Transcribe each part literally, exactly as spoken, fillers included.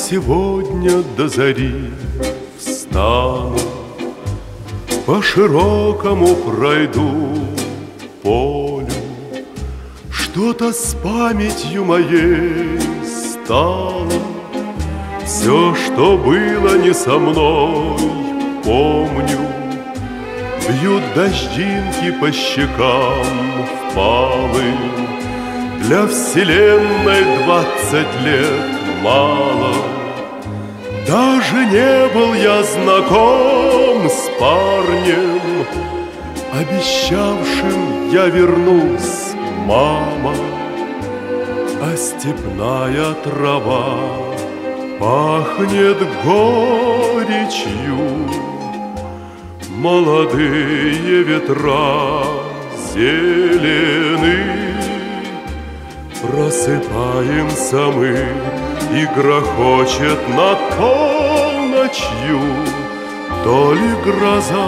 сегодня до зари встану, по широкому пройду полю. Что-то с памятью моей стало, все, что было не со мной, помню. Бьют дождинки по щекам впалым. Для вселенной двадцать лет мало. Даже не был я знаком с парнем, обещавшим я вернусь, мама. А степная трава пахнет горечью, молодые ветра зелены. Просыпаемся мы, и грохочет над полночью то ли гроза,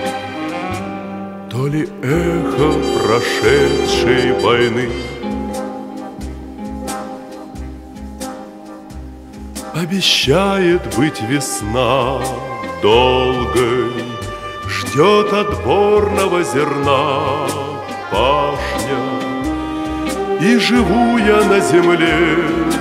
то ли эхо прошедшей войны. Обещает быть весна долгой, ждет отборного зерна пашня. И живу я на земле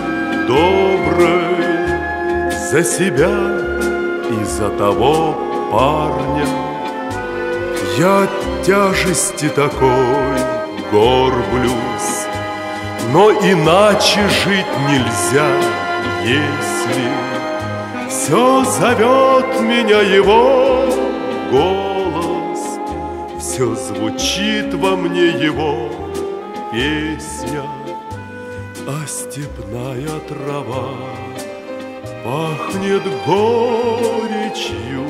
доброй за себя и за того парня. Я от тяжести такой горблюсь, но иначе жить нельзя, если все зовет меня его голос, все звучит во мне его песня. А степная трава пахнет горечью,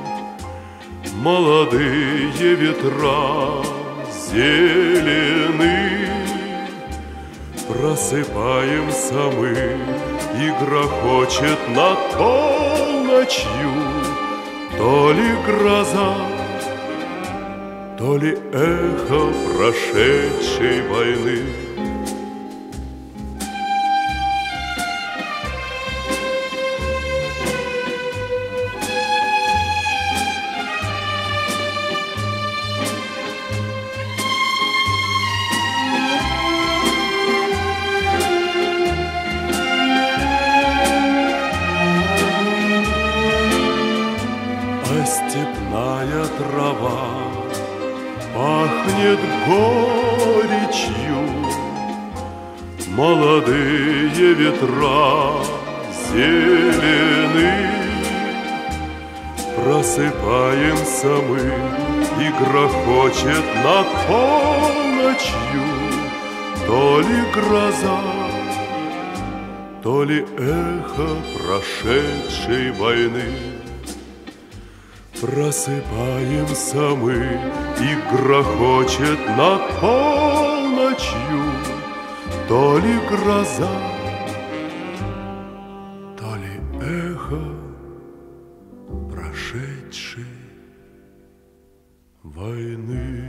молодые ветра зелены. Просыпаемся мы, и грохочет над полночью то ли гроза, то ли эхо прошедшей войны. А степная трава пахнет горечью, молодые ветра зелены. Просыпаемся мы, и грохочет над полночью то ли гроза, то ли эхо прошедшей войны. Просыпаемся мы, и грохочет над полночью то ли гроза, то ли эхо прошедшей войны.